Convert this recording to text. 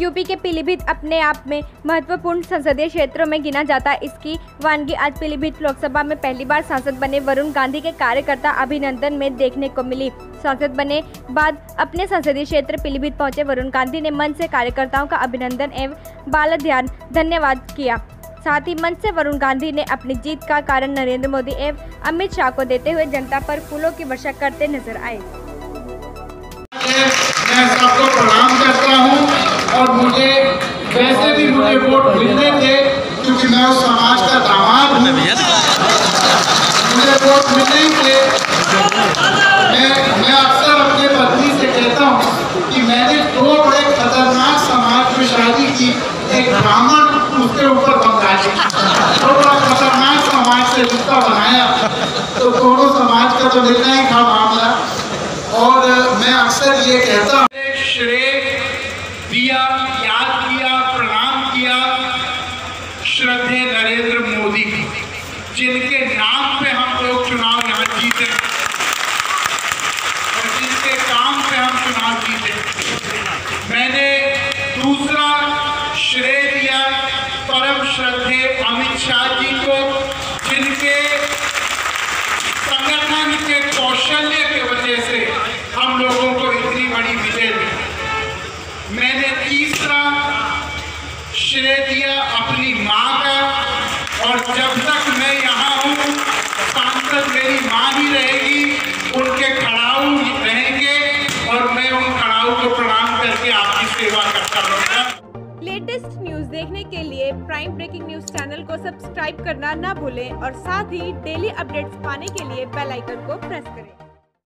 UP के पीलीभीत अपने आप में महत्वपूर्ण संसदीय क्षेत्रों में गिना जाता है। इसकी वानगी आज पीलीभीत लोकसभा में पहली बार सांसद बने वरुण गांधी के कार्यकर्ता अभिनंदन में देखने को मिली। सांसद बने बाद अपने संसदीय क्षेत्र पीलीभीत पहुंचे वरुण गांधी ने मंच से कार्यकर्ताओं का अभिनंदन एवं बालध्यान धन्यवाद किया। साथ ही मंच से वरुण गांधी ने अपनी जीत का कारण नरेंद्र मोदी एवं अमित शाह को देते हुए जनता पर फूलों की वर्षा करते नजर आए। मैं सबको प्रणाम करता हूं और मुझे वैसे भी मुझे वोट मिलने थे क्योंकि मैं उस समाज का दामाद हूं। मुझे वोट मिलने थे। मैं अक्सर अपने पत्नी से कहता हूं कि मैंने दो बड़े खतरनाक समाज में शादी की, एक ब्राह्मण उसके ऊपर बंगाली, दो बड़ा खतरनाक समाज से रिश्ता बनाया तो दोनों समाज का तो निर्णय था मामला। और मैं अक्सर ये कहता हूँ, श्रेय दिया, याद किया, प्रणाम किया श्रद्धेय नरेंद्र मोदी की, जिनके नाम पे हम लोग चुनाव यहाँ जीते और जिनके काम पे हम चुनाव जीते। मैंने दूसरा श्रेय दिया परम श्रद्धेय अमित शाह जी को, जिनके संगठन के कौशल्य के वजह से हम लोगों को इतनी बड़ी विजय दी। मैंने तीसरा श्रेय दिया अपनी माँ का, और जब तक मैं यहाँ हूँ सांसद मेरी माँ ही रहेगी, उनके खड़ाऊ रहेंगे और मैं उन खड़ाऊ को प्रणाम करके आपकी सेवा करता रहूँगा। लेटेस्ट न्यूज देखने के लिए प्राइम ब्रेकिंग न्यूज चैनल को सब्सक्राइब करना ना भूलें और साथ ही डेली अपडेट्स पाने के लिए बेल आइकन को प्रेस करें।